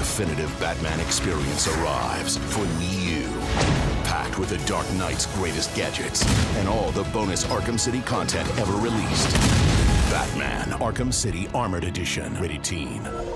definitive Batman experience arrives for Wii U. Packed with the Dark Knight's greatest gadgets and all the bonus Arkham City content ever released. Batman Arkham City Armored Edition. Rated Teen.